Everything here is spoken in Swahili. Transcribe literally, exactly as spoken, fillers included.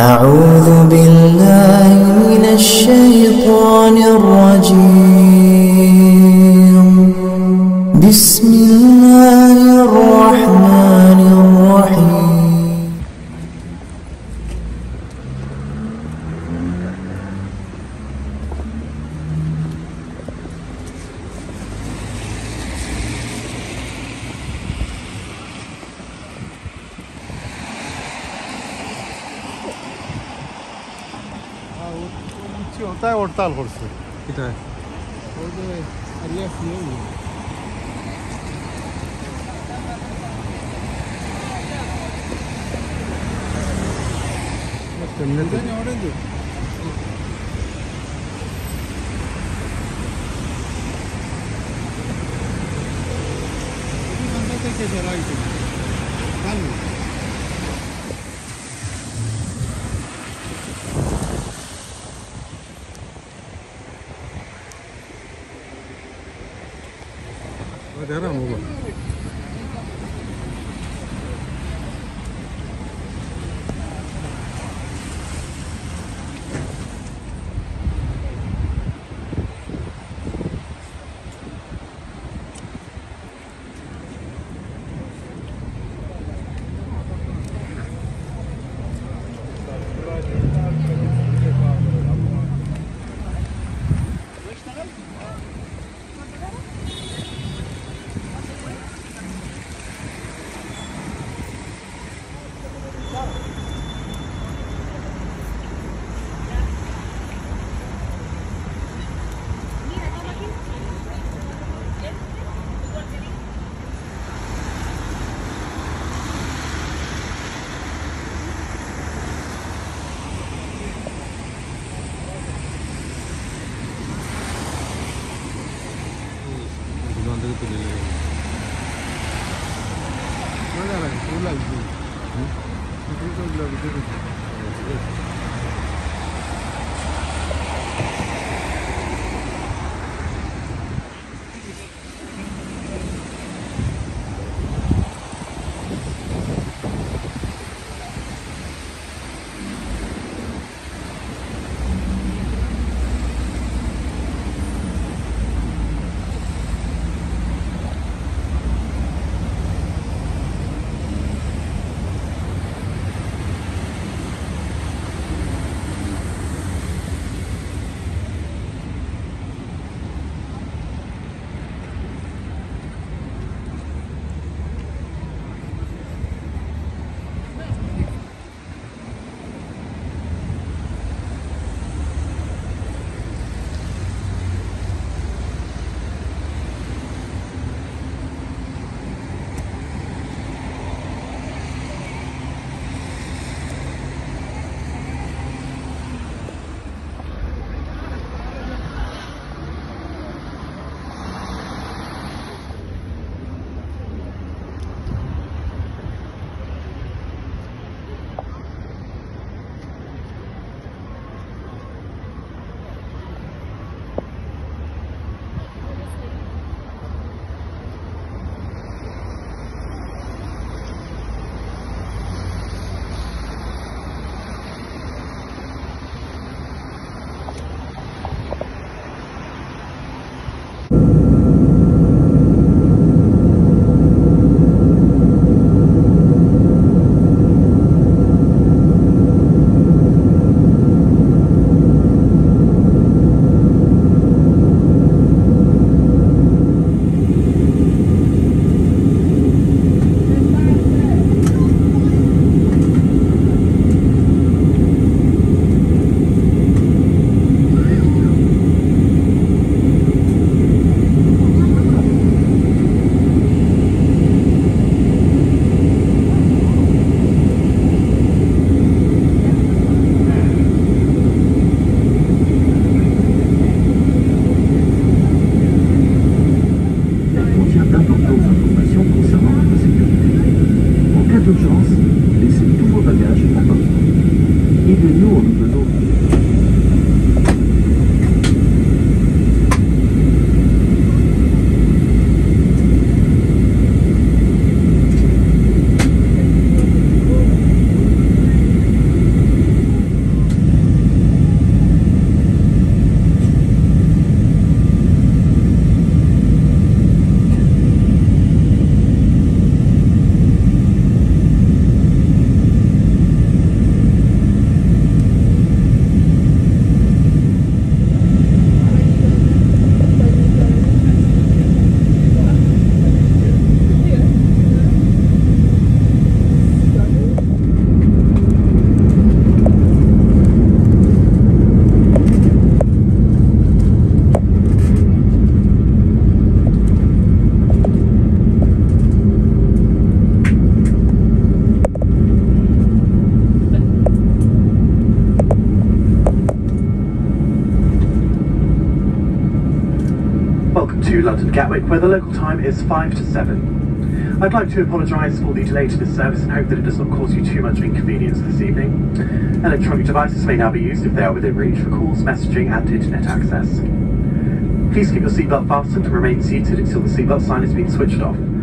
أعوذ بالله من الشيطان الرجيم. بسم الله الرحمن الرحيم. ওটাই হরতাল করছে এটা ওই যে এরিয়া ফিরে কেমনে অরেঞ্জ থেকে রাইট কালু Era mula. London Gatwick, where the local time is five to seven. I'd like to apologise for the delay to this service and hope that it does not cause you too much inconvenience this evening. Electronic devices may now be used if they are within reach for calls, messaging and internet access. Please keep your seatbelt fastened and remain seated until the seatbelt sign has been switched off.